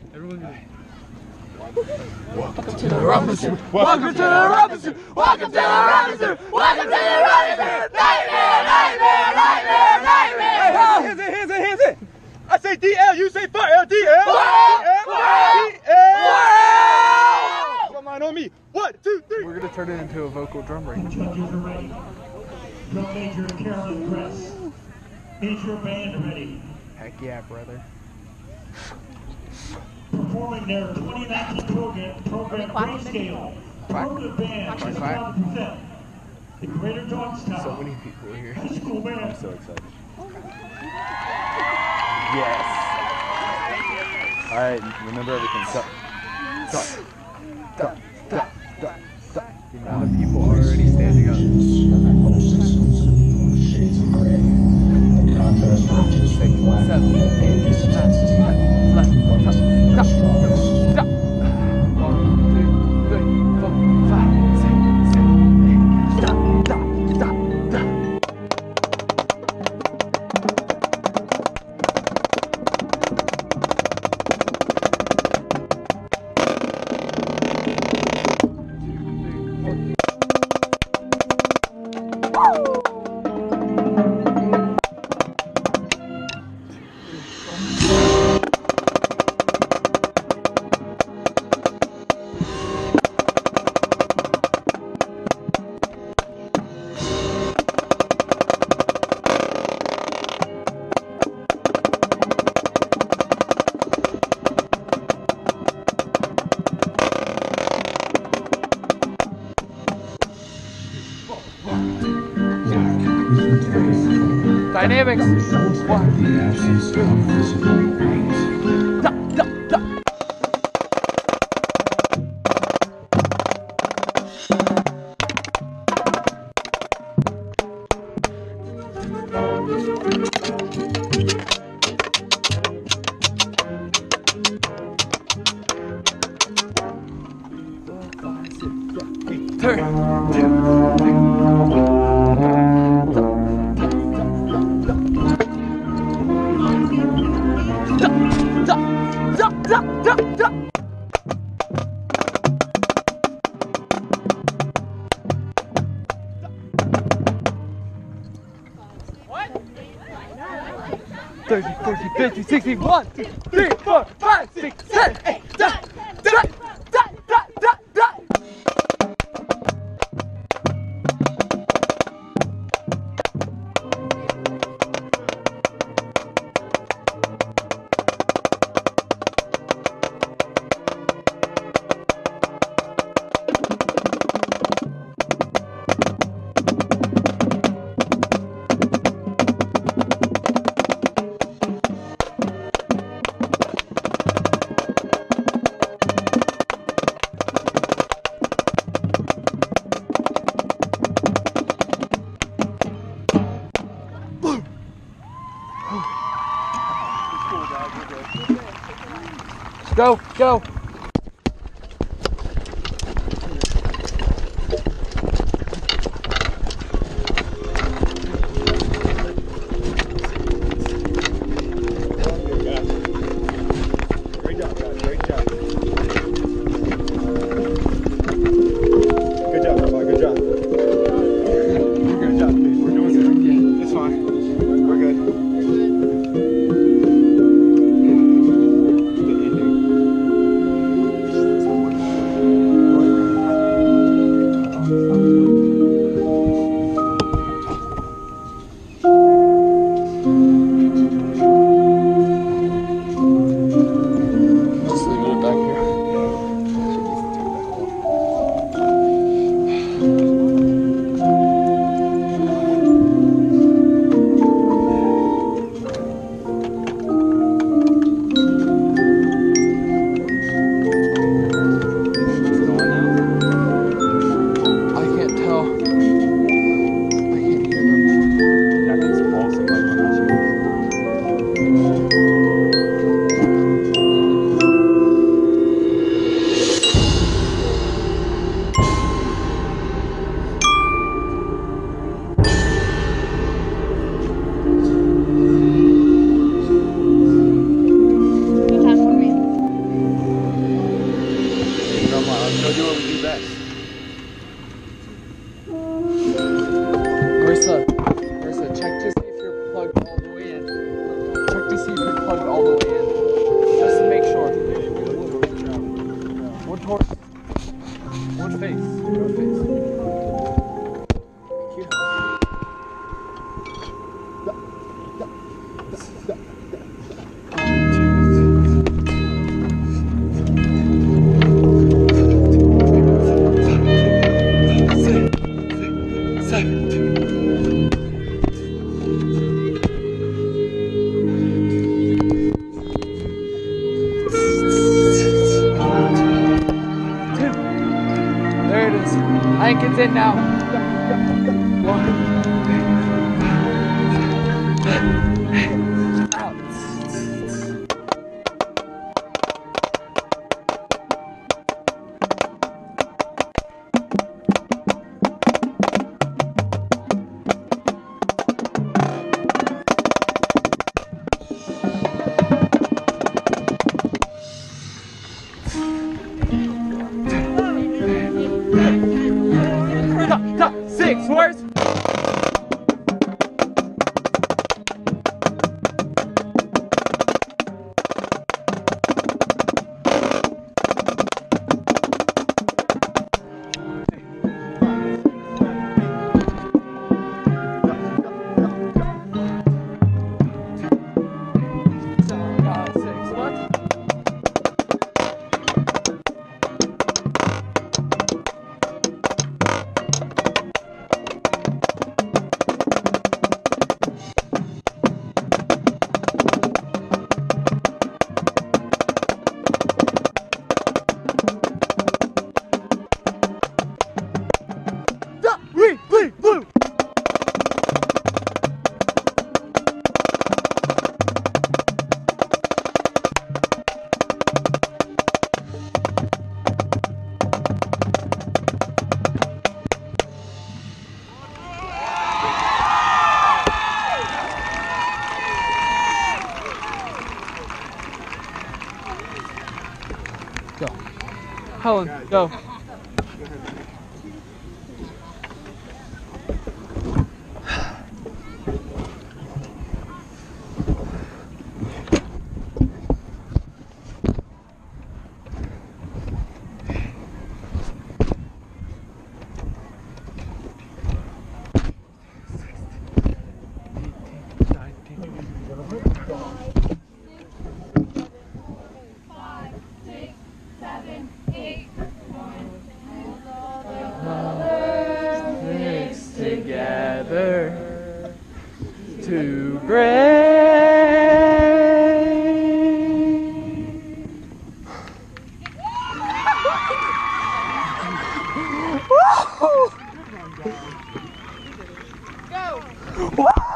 Welcome to the Robinson. Welcome to the Robinson. Welcome to the Robinson. Welcome to the Robinson. Nightmare, nightmare, nightmare, nightmare. Hands it. I say DL, you say fire. DL. Come on me. 1, 2, 3. We're gonna turn it into a vocal drum break. Judges are ready. Drum major Carolyn Press. Is your band ready? Heck yeah, brother. Performing their 2019 program Grayscale. Affirmative band is about to present the Greater Johnstown. So many people are here. High school band. I'm so excited. Yes. All right, remember everything. Stop. The amount of people already standing up. 6, 7, 8, 9, 10, Dynamics. 1, 2, 30, 40, 50, 60, 1, 2, 3, 4, 5, 6, 7, 8, 9, 10. Go, go. Great job, guys. Great job. Good job, Rabbi. Good job. Good job, dude. We're doing good. Yeah, it's fine. We're good. Good ending. blankets in now. Out. Top 6 words. Go. Helen, go. Together to break. Go!